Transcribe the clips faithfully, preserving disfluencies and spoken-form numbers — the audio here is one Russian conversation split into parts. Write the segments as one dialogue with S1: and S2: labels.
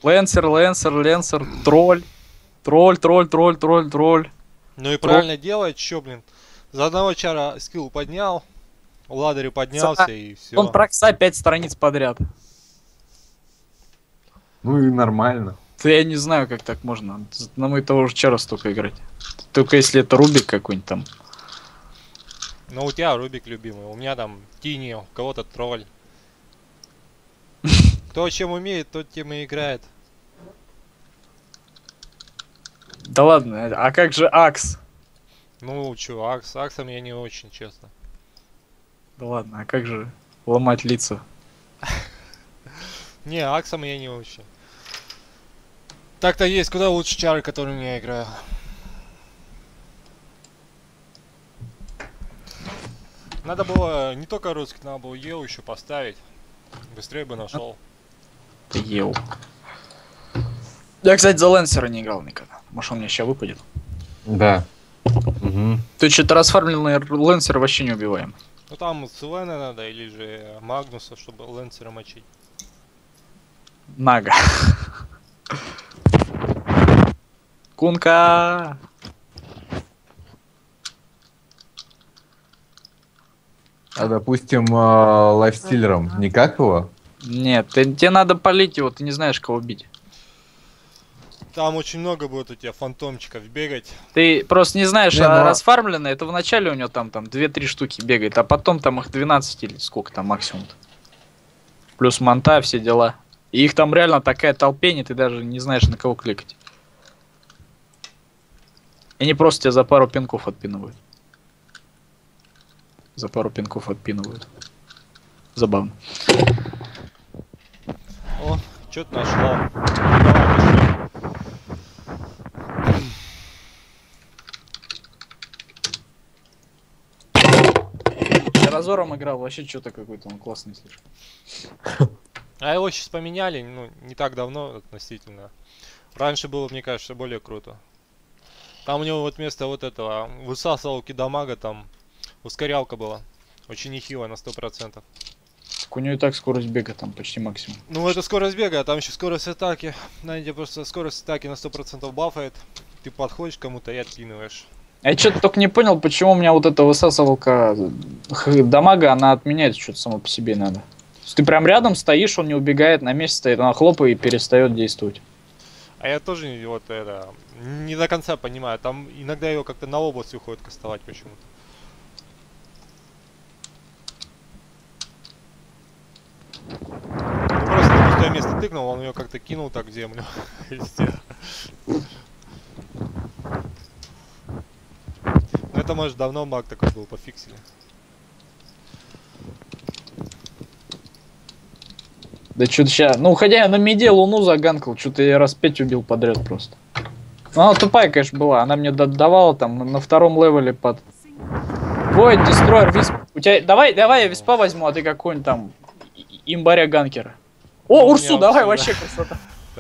S1: Лэнсер, Лэнсер, Лэнсер, тролль. Тролль, тролль, тролль, тролль, тролль.
S2: Ну и правильно делает, чё, блин. За одного чара скилл поднял, в ладере поднялся и все.
S1: Он прокса пять страниц подряд.
S3: Ну и нормально.
S1: Да я не знаю, как так можно. Нам и того же чара столько играть. Только если это Рубик какой-нибудь там.
S2: Ну у тебя Рубик любимый, у меня там Тини, у кого-то тролль. Кто чем умеет, тот тем и играет.
S1: Да ладно, а как же Акс?
S2: Ну чё, Акс, с Аксом я не очень, честно.
S1: Да ладно, а как же ломать лица?
S2: Не, Аксом я не очень. Так-то есть куда лучше чары, которыми я играю. Надо было не только русский, надо было Ел еще поставить. Быстрее бы нашел.
S1: Ты ел. Я, кстати, за Лэнсера не играл никогда. Может, он мне сейчас выпадет.
S3: Да. Угу.
S1: Ты что-то расфармленный Лэнсер вообще не убиваем.
S2: Ну там Силена надо, или же Магнуса, чтобы Лэнсера мочить.
S1: Нага. Кунка.
S3: А допустим, э, лайфстиллером никак его?
S1: Нет, ты, тебе надо полить его, ты не знаешь, кого бить.
S2: Там очень много будет у тебя фантомчиков бегать.
S1: Ты просто не знаешь,
S3: Не,
S1: а
S3: но-
S1: расфармленный, это вначале у него там, там две-три штуки бегает, а потом там их двенадцать или сколько там максимум -то. Плюс манта, все дела. И их там реально такая толпень, и ты даже не знаешь, на кого кликать. И они просто тебя за пару пинков отпинывают. За пару пинков отпинывают. Забавно.
S2: О, что-то нашло. Давай, пиши.
S1: Я разором играл, вообще что-то какой-то он классный слишком.
S2: А его сейчас поменяли, ну, не так давно относительно. Раньше было, мне кажется, более круто. Там у него вот вместо вот этого высасывалки дамага там ускорялка была. Очень нехилая на сто процентов.
S1: Так у него и так скорость бега там почти максимум.
S2: Ну это скорость бега, а там еще скорость атаки. На тебе просто скорость атаки на сто процентов бафает. Ты подходишь к кому-то и отпинываешь.
S1: А я что-то только не понял, почему у меня вот эта высасывалка х- дамага, она отменяет что-то само по себе надо. То есть ты прям рядом стоишь, он не убегает, на месте стоит, она хлопает и перестает действовать.
S2: А я тоже вот это не до конца понимаю. Там иногда его как-то на область уходит кастовать почему-то. Ну просто на пустое место тыкнул, он ее как-то кинул так в землю. И все. Ну это может давно баг такой был, пофиксили.
S1: Да что-то сейчас... Ну, хотя я на миде луну заганкал, что-то я раз пять убил подряд просто. Ну, она тупая, конечно, была. Она мне давала там на, на втором левеле под... Void, Destroyer, Висп. У тебя... Давай, давай я Виспа возьму, а ты какой-нибудь там и- имбаря ганкера. О,
S2: У
S1: Урсу,
S2: меня
S1: давай,
S2: Урсу,
S1: вообще красота.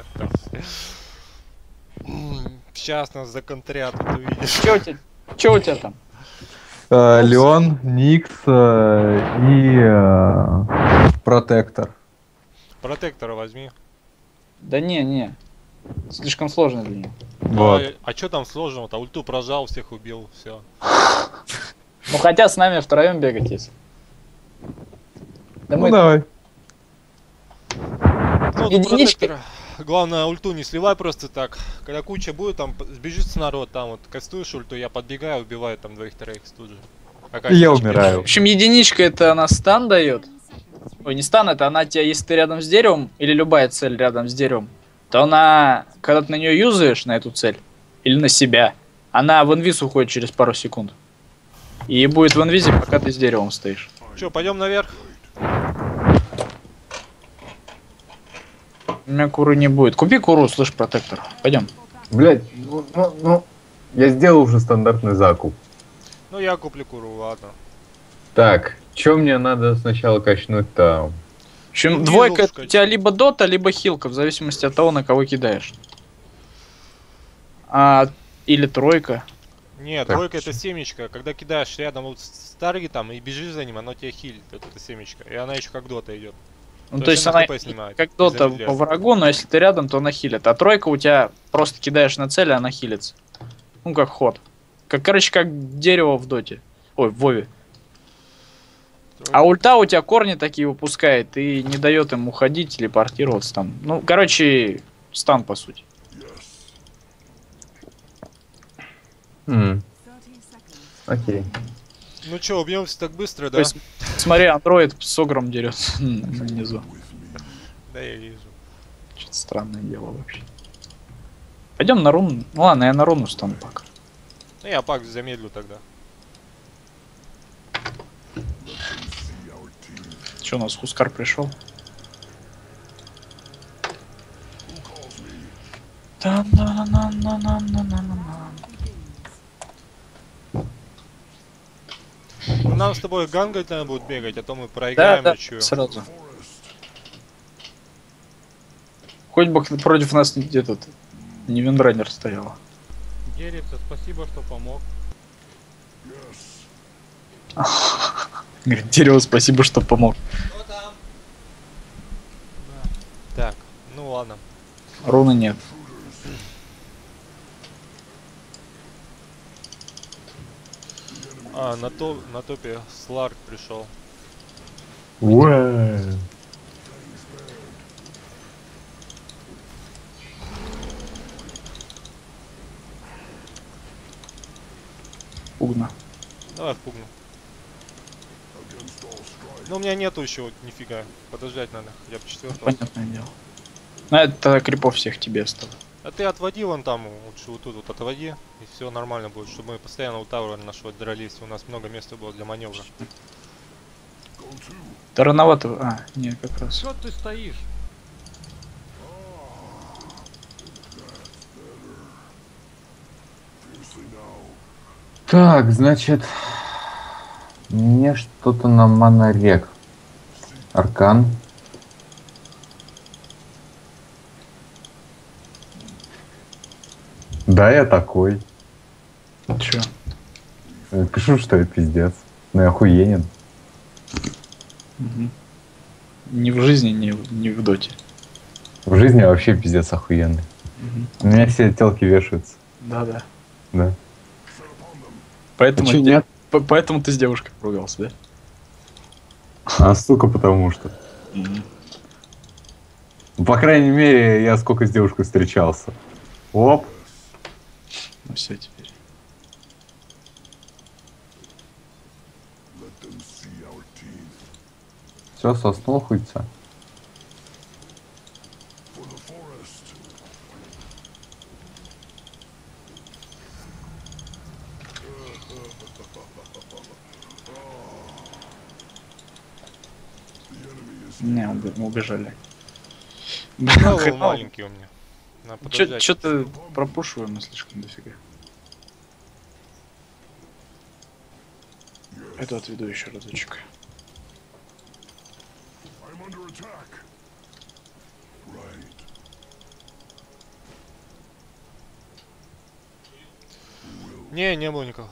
S2: Сейчас нас законтрят, вот увидишь.
S1: Че у тебя, че у тебя там?
S3: Э, Леон, Никс э, и э, Протектор.
S2: Протектора возьми.
S1: Да не, не. Слишком сложно для него.
S3: Вот.
S2: А, а что там сложного-то? Ульту прожал, всех убил, все.
S1: Ну, хотя с нами втроем бегать есть. Да
S3: Ну
S1: мы...
S3: давай.
S2: Ну, до
S1: Единичка.
S2: протектора. Главное, ульту не сливай просто так. Когда куча будет, там сбежится народ, там вот кастуешь ульту, я подбегаю, убиваю там двоих-троих тут же. Пока
S3: И я
S2: единичка
S3: умираю.
S1: В
S2: бежит.
S1: общем, единичка это она стан дает. Ой, не стан, это она тебя, если ты рядом с деревом, или любая цель рядом с деревом, то она, когда ты на нее юзаешь, на эту цель, или на себя, она в инвиз уходит через пару секунд. И будет в инвизе, пока ты с деревом стоишь.
S2: Че, пойдем наверх?
S1: У меня куры не будет. Купи куру, слышь, протектор. Пойдем.
S3: Блять, ну, ну, ну, я сделал уже стандартный закуп.
S2: Ну я куплю куру, ладно.
S3: Так, что мне надо сначала качнуть-то?
S1: В общем,
S2: Ну,
S1: двойка
S2: вижу,
S1: это у тебя либо дота, либо хилка, в зависимости от того, на кого кидаешь. А, или тройка.
S2: Нет,
S3: Так.
S2: двойка это семечко. Когда кидаешь рядом вот с таргетом и бежишь за ним, оно тебя хилит, вот эта семечко. И она еще как дота идет.
S1: Ну,
S2: То
S1: то
S2: есть
S1: есть
S2: она
S1: она
S2: хп снимает
S1: как
S2: и
S1: дота
S2: замедляет.
S1: по врагу, но если ты рядом, то она хилит. А тройка у тебя просто кидаешь на цель, и она хилится. Ну, как ход. Как, короче, как дерево в доте. Ой, в Вове. А ульта у тебя корни такие выпускает и не дает им уходить, телепортироваться там. Ну, короче, стан, по сути.
S3: М, Окей.
S2: Ну чё, убьемся так быстро,
S1: То
S2: да?
S1: есть, смотри, андроид с огром дерется внизу.
S2: Да, я вижу.
S1: Что-то странное дело вообще. Пойдем на руну. Ну ладно, я на руну стану пока.
S2: Ну я пак замедлю тогда.
S1: Че, у нас Хускар пришел?
S2: Ну, нам с тобой гангать надо будет бегать, а то мы
S1: Да,
S2: проиграем,
S1: да,
S2: я чую.
S1: сразу. Хоть бы против нас этот не виндранер стоял.
S4: Дереца, спасибо, что помог.
S1: Говорит, дерево, спасибо, что помог.
S2: Так, ну ладно.
S1: Руны нет.
S2: А, на, то, на топе Сларк пришел.
S3: Уэ.
S1: Пугно.
S2: Давай впугну. Ну у меня нету еще нифига. Подождать надо, хотя бы четвертого.
S1: Понятное дело. Ну, это крипов всех тебе оставил.
S2: А ты отводи вон там, лучше вот тут вот отводи, и все нормально будет, чтобы мы постоянно у Таура нашего дрались, у нас много места было для маневра.
S1: Да рановато. А, нет, как раз.
S4: Что ты стоишь?
S3: Так, значит, мне что-то на монорек. Аркан. Да, я такой.
S1: Че?
S3: Я пишу, что я пиздец. Ну я охуенен.
S1: Угу. Ни в жизни, ни, в- ни в доте.
S3: В жизни я вообще пиздец охуенный.
S1: Угу.
S3: У меня все телки вешаются.
S1: Да-да.
S3: Да.
S1: Поэтому,
S3: А чё,
S1: ты-
S3: нет?
S1: по- поэтому ты с девушкой поругался, да?
S3: А сука, потому что. Ну, по крайней мере, я сколько с девушкой встречался. Оп.
S1: Ну все теперь.
S3: Все, соснул хуйца.
S1: Не, уб- мы убежали.
S2: Левел
S1: Хреново.
S2: маленький у меня. Надо подождать.
S1: Что-то пропушиваем мы слишком дофига. Это отведу еще разочек.
S2: Не, не было никого.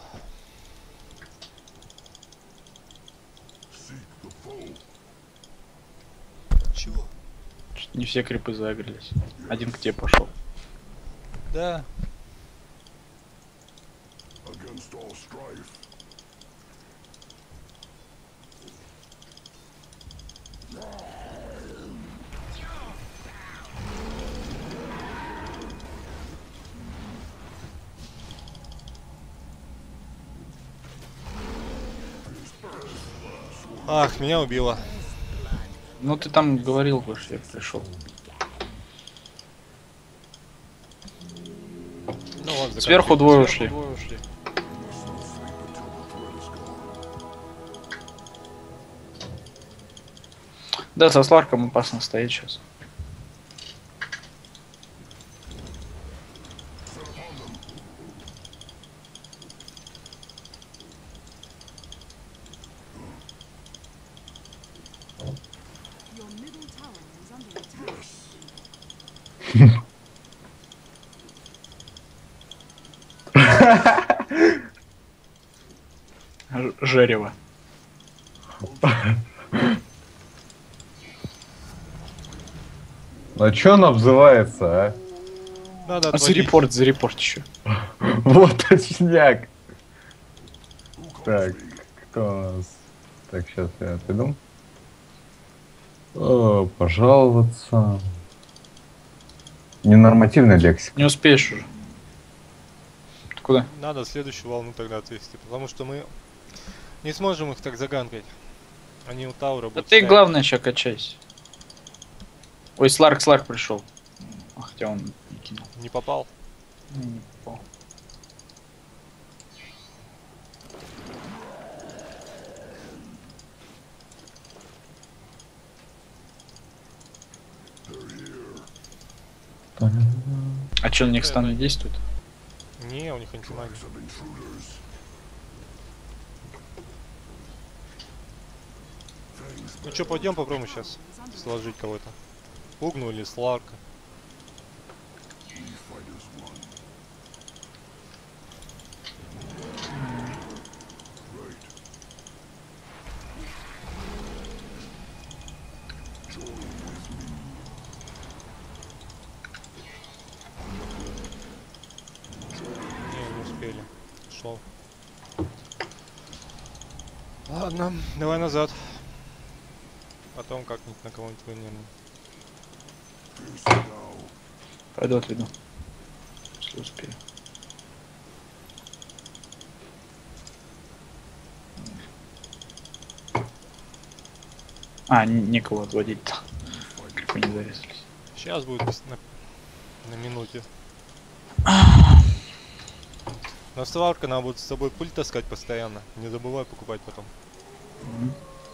S2: Чего?
S1: Чё-то не все крипы загрелись. Один к тебе пошел.
S2: Да. Ах, меня убило.
S1: Ну ты там говорил, больше я пришел.
S2: Ну вот,
S1: Сверху двое ушли. Да, со Сларком опасно стоять сейчас.
S5: Your middle tower is under attack.
S1: Ж- Жерево.
S3: А чё он обзывается, а?
S2: Надо
S1: А за
S2: отводить.
S1: репорт, за репорт еще.
S3: Вот точняк. Так, кто у нас? Так, сейчас я отойду. О, пожаловаться. Ненормативная лексика.
S1: Не успеешь уже. Ты куда?
S2: Надо следующую волну тогда отвести, потому что мы не сможем их так заганкать. Они у Таура
S1: Да
S2: будут
S1: ты
S2: стоять.
S1: главное сейчас качайся. Ой, Сларк, Сларк пришел. А, хотя он не кинул.
S2: Не попал.
S1: Ну, не попал. А что, на них стан не действует?
S2: Не, у них антимагия. Ну что, пойдем попробуем сейчас сложить кого-то. Пугну или Сларка. Не, не успели. Шел. Ладно, давай назад. Потом как-нибудь на кого-нибудь вынем.
S1: Пойду отведу. Если успею. А, н- некого отводить-то. Как мы не зарезались.
S2: Сейчас будет на, на минуте. На сварка надо будет с собой пыль таскать постоянно. Не забывай покупать потом.
S1: Мгм.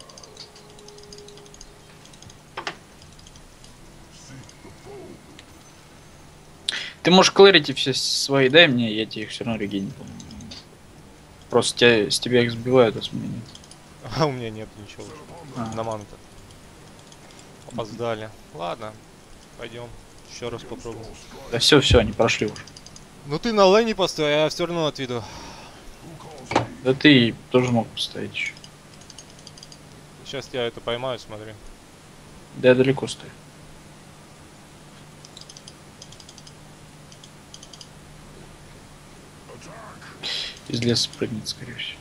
S1: Ты можешь клэрити все свои, дай мне, я тебе их все равно регеню. Просто тебя, с тебя их сбивают, а с меня нет.
S2: А у меня нет ничего уже.
S1: А.
S2: На ману-то. Опоздали. Ладно, пойдем. Еще раз попробуем.
S1: Да все, все, они прошли уже.
S2: Ну ты на лейне постой, а я все равно отведу.
S1: Да ты тоже мог поставить еще.
S2: Сейчас я это поймаю, смотри.
S1: Да я далеко стою. Из леса прыгнет, скорее всего.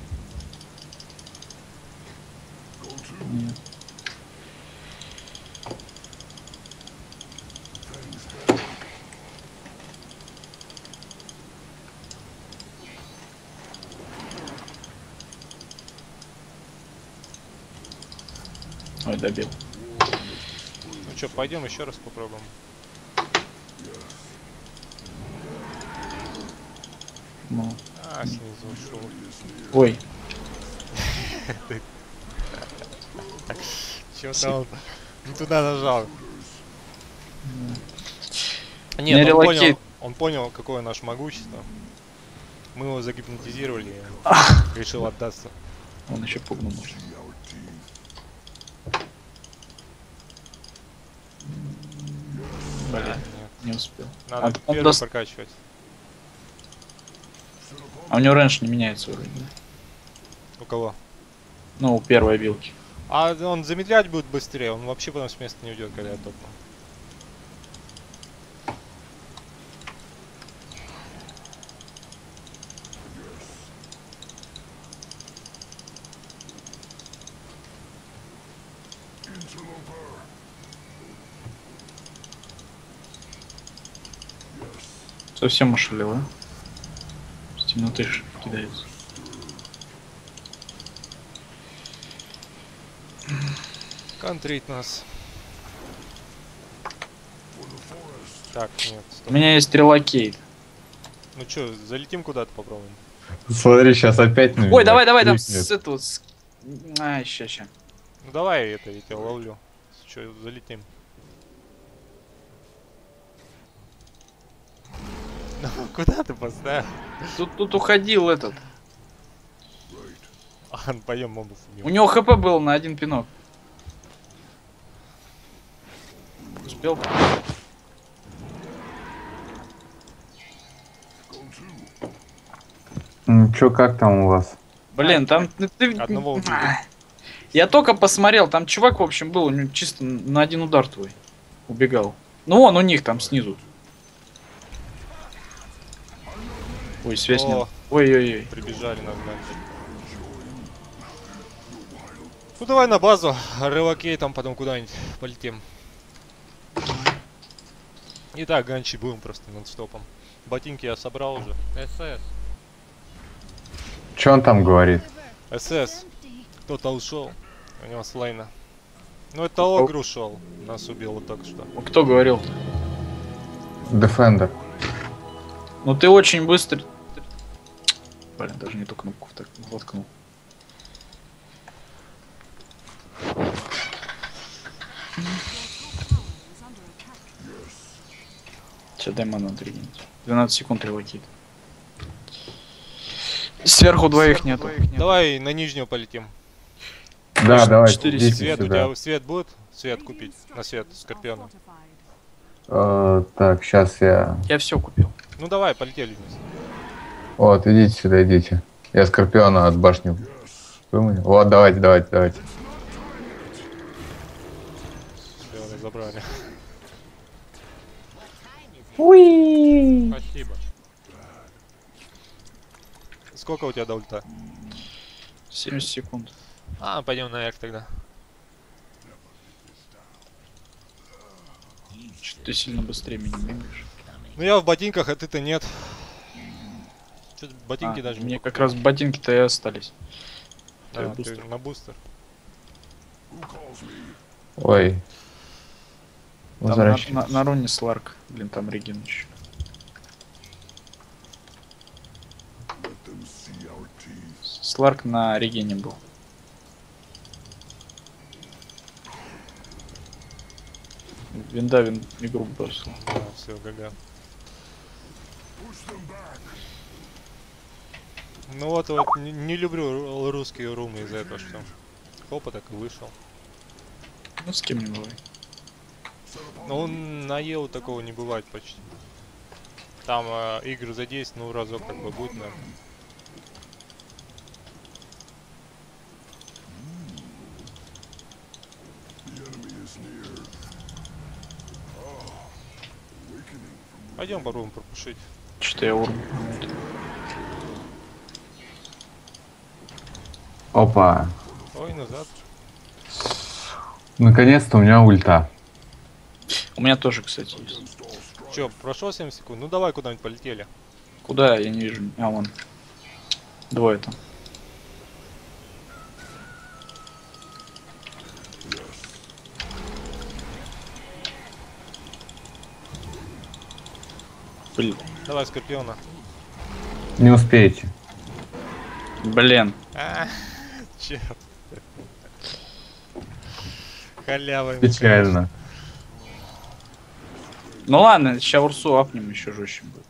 S1: Нет. Ой, добил.
S2: Ну что, пойдем еще раз попробуем.
S1: Ну.
S2: А, снизу ушел.
S1: Ой,
S2: Чё-то он не туда нажал.
S1: Не
S2: Нет, он
S1: релокейт.
S2: понял, он понял, какое наше могущество. Мы его загипнотизировали и решил отдаться.
S1: он еще пугнул. может. Блин,
S2: Нет,
S1: не успел.
S2: надо
S1: А он
S2: первый
S1: даст-
S2: прокачивать.
S1: А у него раньше не меняется уровень, да?
S2: У кого?
S1: Ну, у первой билки.
S2: А он замедлять будет быстрее, он вообще потом с места не уйдет, когда я топну.
S1: Совсем ошалел, а? С темноты ж кидается.
S2: Контрить нас. Так, нет,
S1: У
S2: стоп.
S1: меня есть релокейт.
S2: Ну чё, залетим куда-то попробуем.
S3: Смотри, сейчас опять на
S1: Ой,
S3: меня
S1: давай, давай, там
S3: кликнет.
S1: с этого... с- А, ща, ща.
S2: Ну давай это, я тебя ловлю. Чё, залетим. Ну, куда ты поставил?
S1: Тут, тут уходил этот.
S2: А, поем мобов
S1: У
S2: убьем.
S1: него хп был на один пинок. Успел?
S3: М, Чё, как там у вас?
S1: Блин, там ты... ты-
S2: Одного убили.
S1: А. Я только посмотрел, там чувак, в общем, был, у него чисто на один удар твой убегал. Ну вон у них там снизу. Ой, связь
S2: О.
S1: нет. Ой-ой-ой.
S2: Прибежали нас ганчи. Ну давай на базу, рывакей там потом куда-нибудь полетим. И так ганчи будем просто нон-стопом. Ботинки я собрал уже.
S4: СС.
S3: Че он там говорит?
S2: СС. Кто-то ушел. У него слайна. Ну это Огр ушел. Нас убил вот так что.
S1: Ну, кто говорил?
S3: Defender.
S1: Ну ты очень быстро. Блин, даже не ту кнопку так воткнул. Че, дай ману отрегенить. двенадцать секунд релокит. Сверху двоих нету.
S2: Давай на нижнюю полетим.
S3: Да, давай,
S1: четыре
S3: идите
S2: Свет, у
S3: сюда.
S2: тебя свет будет? Свет купить. На свет, Скорпиона.
S3: Э, так, сейчас я...
S1: Я все купил.
S2: Ну давай, полетели вниз.
S3: Вот, идите сюда, идите. Я Скорпиона от башни выманил. Вот, давайте, давайте, давайте.
S2: Все, разобрали.
S4: Спасибо.
S2: Сколько у тебя до ульта?
S1: семьдесят секунд.
S2: А, пойдем на Эк тогда.
S1: Что ты сильно быстрее меня бегаешь.
S2: Ну я в ботинках, а ты-то нет. Что-то ботинки
S1: А,
S2: даже
S1: мне
S2: не
S1: как раз ботинки-то и остались.
S2: А,
S1: я
S2: ты
S1: бустер.
S2: на бустер.
S3: Ой.
S1: Там на,
S3: Возвращайтесь.
S1: на, на руне Сларк. Блин, там Реген еще. Сларк на Регене был. Винда вин игру бросил.
S2: Да, все, ГГ. Ну вот, вот не, не люблю ру- русские румы из-за этого, что хопа так и вышел.
S1: Ну с кем не бывает.
S2: Но он на Еву такого не бывает почти. Там э, игры за десять, ну разок как бы будет, наверное. Пойдем попробуем пропушить.
S1: Что-то я урм.
S3: Опа.
S2: Ой, назад.
S3: Наконец-то у меня ульта.
S1: У меня тоже, кстати, есть.
S2: Че, прошло семь секунд? Ну давай куда-нибудь полетели.
S1: Куда? Я не вижу. А, вон. Двое там. Блин.
S2: Давай Скорпиона.
S3: Не успеете.
S1: Блин.
S2: А, черт. Халява ему,
S3: Печально.
S1: Ну ладно, сейчас Урсу апнем, еще жестче будет.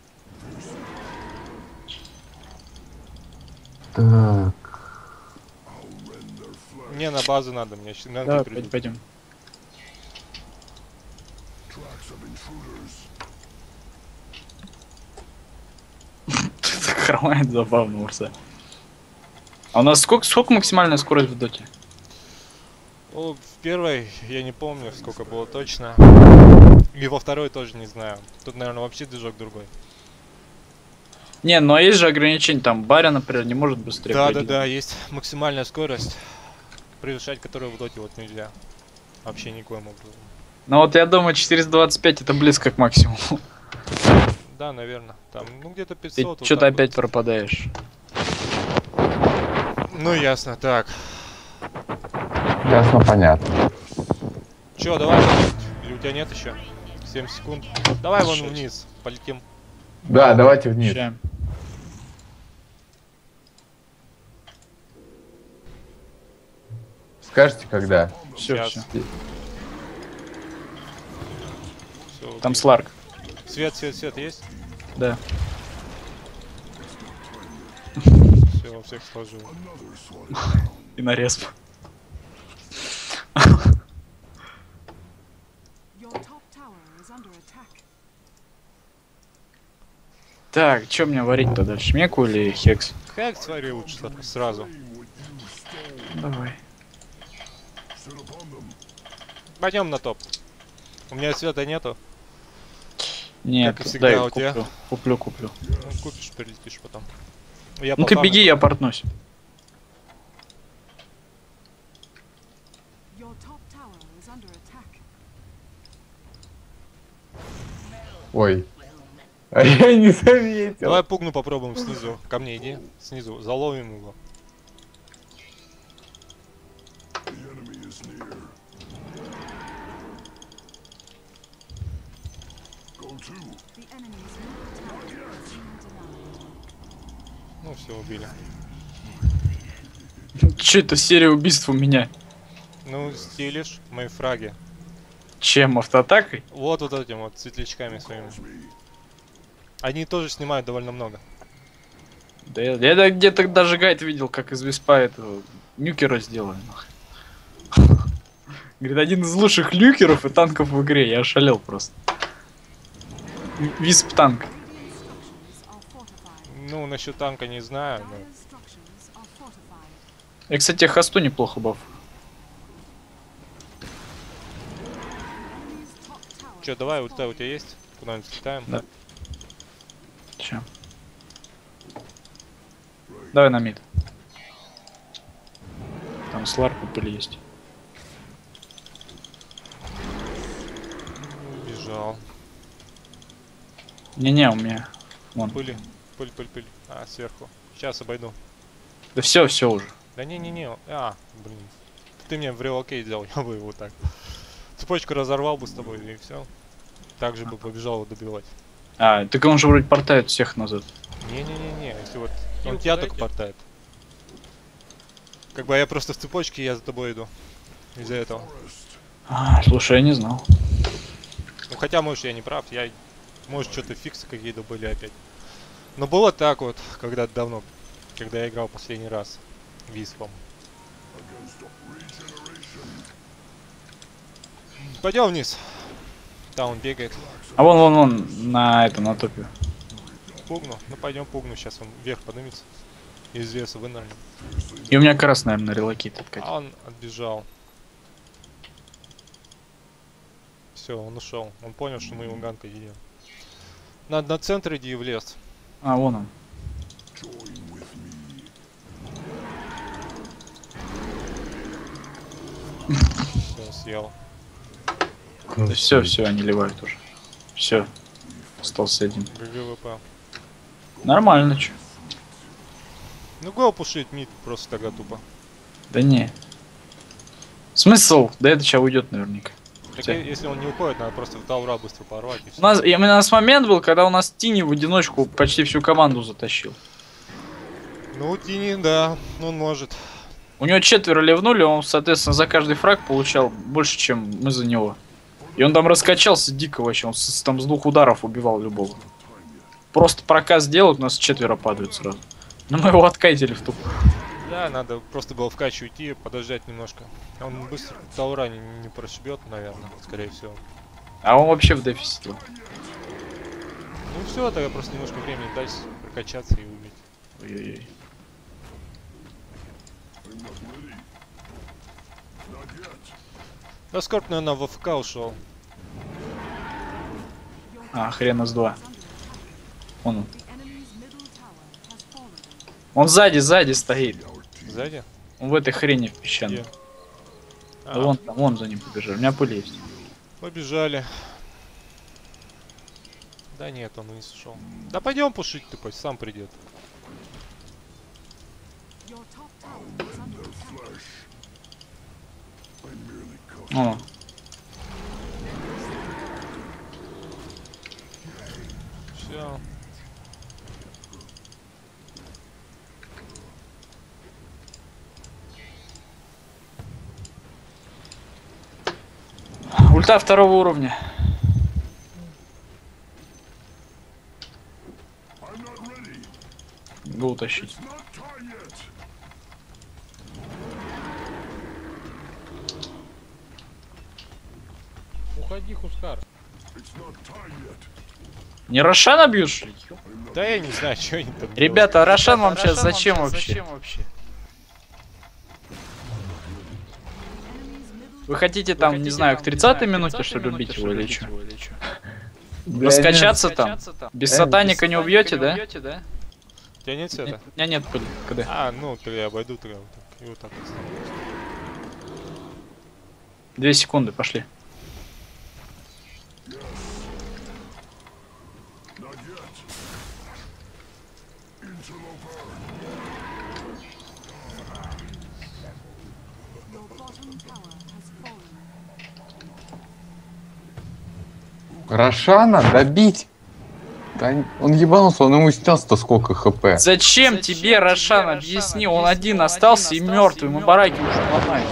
S3: Так.
S2: конечно. Мне на базу надо, мне щ- надо
S1: Давай,
S2: придут.
S1: пойдем. Хромает забавно, Урса. А у нас сколько, сколько максимальная скорость в доте?
S2: О, в первой я не помню, сколько было точно. И во второй тоже не знаю. Тут, наверное, вообще движок другой.
S1: Не, но есть же ограничения, там Баря, например, не может быстрее
S2: Да, да,
S1: прыгать.
S2: да, есть максимальная скорость, превышать которую в доте вот нельзя. Вообще никоим образом.
S1: Но вот я думаю, четыреста двадцать пять это близко к максимуму.
S2: Да, наверное. Там, ну где-то
S1: Ты
S2: пятьсот. вот
S1: что-то
S2: так
S1: опять
S2: вот.
S1: пропадаешь.
S2: Ну ясно, так.
S3: Ясно, понятно.
S2: Чё, давай, может, или у тебя нет еще? семь секунд. Давай вон
S1: Шесть.
S2: вниз, полетим.
S3: Да, давайте вниз.
S1: Ща.
S3: Скажете, когда?
S1: Все,
S2: Сейчас.
S1: все.
S2: Всё,
S1: Там
S2: окей.
S1: Сларк.
S2: Свет, свет, свет есть?
S1: Да.
S2: Все, всех сложил.
S1: И нарез.
S5: Your top tower is under attack.
S1: Так, что мне варить-то дальше? Меку или хекс?
S2: Как свари лучше так сразу?
S1: Давай.
S2: Пойдем на топ. У меня света нету.
S1: Нет,
S2: Как и всегда
S1: дай,
S2: у тебя.
S1: куплю, куплю, куплю.
S2: Ну, купишь, прилетишь потом. Я
S1: Ну ты
S2: попал.
S1: беги, я портнусь.
S5: Your top tower is under attack.
S3: Ой. А я не заметил.
S2: Давай пугну попробуем снизу. Ко мне иди. Снизу. Заловим его.
S5: The enemy's middle tower has been denied.
S2: Ну все, убили.
S1: Че это серия убийств у меня?
S2: Ну, стилишь мои фраги.
S1: Чем? Автоатакой?
S2: Вот вот этим вот светлячками своими. Они тоже снимают довольно много.
S1: Да я, я где-то даже гайд видел, как из Виспа этого нюкера сделали. нахуй. Говорит, один из лучших люкеров и танков в игре. Я ошалел просто. Висп танк.
S5: Radiant structures are fortified.
S2: Ну, насчет танка не знаю, но...
S5: Dire's structures are fortified.
S1: Я, кстати, хосту неплохо баф.
S5: Enemy's top tower
S2: Че,
S5: has
S2: давай, ульта у
S5: fallen.
S2: тебя есть? Куда-нибудь слетаем?
S1: Да. Чем? Давай на мид. Там сларп и пыль есть.
S2: Бежал.
S1: Не-не, у меня. Вон.
S2: Пыли. Пыль, пыль, пыль. А, сверху. Сейчас обойду.
S1: Да все, все уже.
S2: Да не-не-не. А, блин. Ты мне в релокейт взял, я бы его так. Цепочку разорвал бы с тобой и все. Так же бы побежал его добивать.
S1: А, так он же вроде портает всех назад.
S2: Не-не-не-не, если вот... Он
S4: Хилку
S2: тебя
S4: дайте.
S2: только портает. Как бы я просто в цепочке, я за тобой иду. Из-за этого.
S1: А, слушай, я не знал.
S2: Ну хотя, может, я не прав, я... Может, что-то фиксы какие-то были опять. Но было так вот, когда-то давно, когда я играл последний раз Виспом. Пойдем вниз. Там он бегает.
S1: А вон, вон, вон, на этом, на топе.
S2: Пугну. Ну пойдем пугну, сейчас он вверх поднимется. Из леса вынырнем.
S1: И у меня как раз, наверное, релокит откатит.
S2: А он отбежал. Все, он ушел. Он понял, что мы его ганкой едем. Надо на центр иди в лес.
S1: А, вон он.
S2: Все, съел.
S1: Да все, все, они ливают уже. Все. Остался один.
S2: ГГВП.
S1: Нормально, чё.
S2: Ну го пушить мид просто тогда тупо.
S1: Да не. Смысл? Да это сейчас уйдет наверняка.
S2: Так
S1: Хотя-
S2: и- если он не уходит, надо просто в таура быстро порвать и
S1: У
S2: всё.
S1: нас, и у нас момент был, когда у нас Тини в одиночку почти всю команду затащил.
S2: Ну, Тини, да, он может.
S1: У него четверо ливнули, он, соответственно, за каждый фраг получал больше, чем мы за него. И он там раскачался дико вообще, он с, там с двух ударов убивал любого. Просто проказ делают, у нас четверо падают сразу. Но мы его откатили в туп.
S2: Да, надо просто было в качу идти, подождать немножко. Он быстро таура не, не прошибет, наверное, скорее всего.
S1: А он вообще в дефиците.
S2: Ну все, тогда просто немножко времени дать прокачаться и убить.
S1: Ой-ой-ой.
S2: Да Скорб, наверное, в АФК ушел.
S1: А, хрена с два. Он, он.
S5: The enemy's middle tower has fallen.
S1: Он сзади, сзади стоит.
S2: Сзади?
S1: Он в этой хрени в песчаной.
S2: Где?
S1: Да
S2: А,
S1: вон там, вон за ним побежал. У меня пуля есть.
S2: побежали. Да нет, он не сошел. Да пойдем пушить, ты пусть сам придет.
S5: Your top tower is under attack.
S1: О,
S2: Все.
S1: ульта второго уровня. Го утащить.
S4: Уходи, Хускар.
S1: Не Рошана бьют, что ли?
S2: Да я не знаю, что они там
S1: Ребята, Рошан вам сейчас зачем вообще?
S5: Enemy's middle
S1: Вы хотите там, не знаю, к тридцатой минуте что ли убить его или что?
S3: Да
S1: Раскачаться там? Без
S3: Э,
S1: сатаника не убьете, да?
S2: У тебя нет света?
S1: У меня нет пыли. КД.
S2: А, ну, тогда я обойду тогда вот так. И вот так оставлю.
S1: Две секунды, пошли.
S5: Your bottom tower has fallen.
S3: Рошана добить. Да, он ебанулся, он ему снес-то сколько хп.
S1: Зачем тебе, Рошан, объясни? Он один остался и мертвый. Мы бараки уже ломаем.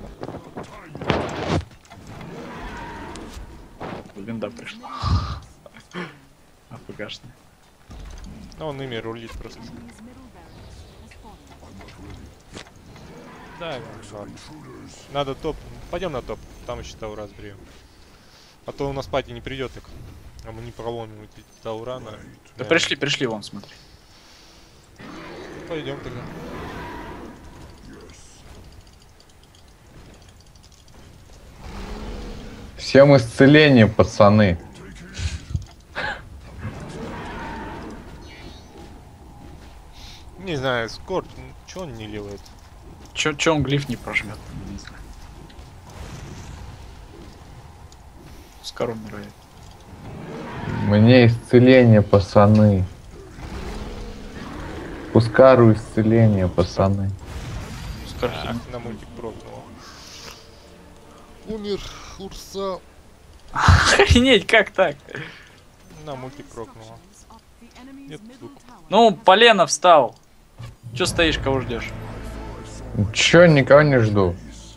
S1: Винда пришла. АФКшная.
S2: Ну, он ими рулит просто.
S5: Enemy's middle barracks has fallen.
S2: Да, ладно. Надо топ. Пойдем на топ. Там еще таура сбреем. А то у нас пати не придет так. А мы не проломим эти таура на...
S1: Да пришли, пришли, вон, смотри.
S2: Пойдем тогда.
S3: Всем исцеление, пацаны.
S2: Не знаю, Скорб, чё он не ливает?
S1: Чё, чё он глиф не прожмет? Не знаю. Скоро умирает.
S3: Мне исцеление, пацаны. Пускару исцеление, пацаны.
S1: Скоро
S2: Ах, на мультик пробовал. Умер Урса.
S1: Охренеть, как так?
S2: На мультик прокнула.
S5: Structures of the enemy's
S2: Нет,
S5: middle
S2: звук.
S5: tower.
S1: Ну, полено встал. Чё стоишь, кого ждешь?
S3: Чё, никого не жду.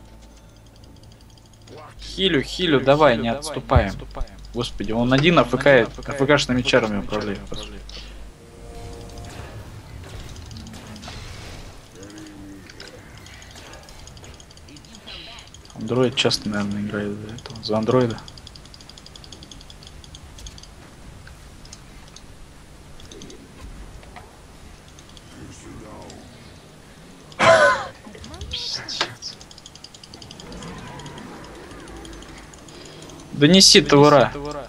S1: Хилю, хилю, давай, не отступаем. Господи, он один АФК, АФКшными чарами управляет. по сути. Андроид часто, наверное, играет за этого, за андроида. Донеси таура.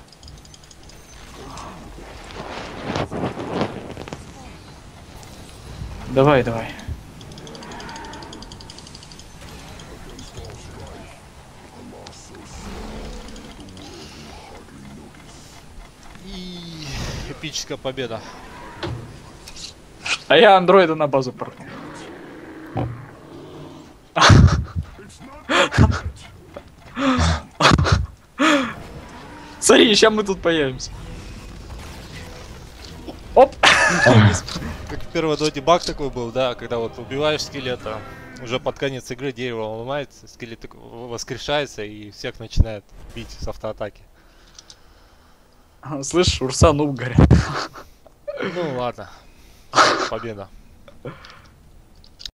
S1: Давай, давай.
S2: И эпическая победа.
S1: А я андроида на базу портнул. Смотри, сейчас мы тут появимся. Оп!
S2: Как в первой доте баг такой был, да, когда вот убиваешь скелета, уже под конец игры дерево ломается, скелет так воскрешается и всех начинает бить с автоатаки.
S1: Слышь, Урса нуб горят.
S2: Ну ладно, победа.